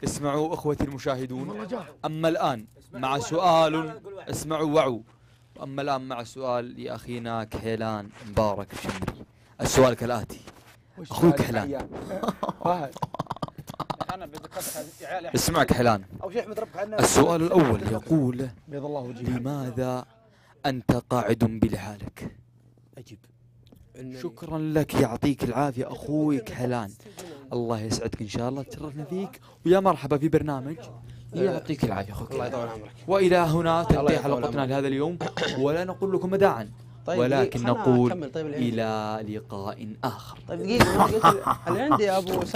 اسمعوا أخوتي المشاهدون. أما الآن مع سؤال، اسمعوا وعوا. أما الآن مع سؤال لأخينا كحيلان مبارك الشمري. السؤال كالآتي: أخوي كحيلان اسمع كحيلان، السؤال الأول يقول: لماذا أنت قاعد بلحالك؟ أجب. شكرا لك، يعطيك العافية أخوي كحيلان. الله يسعدك إن شاء الله، تشرفنا فيك ويا مرحبا في برنامج. يعطيك العافية أخوك. الله يطول عمرك. وإلى هنا تنتهي حلقتنا لهذا اليوم، ولا نقول لكم مداعا، طيب ولكن نقول طيب إلى لقاء آخر. طيب دقيقة اللي عندي يا أبو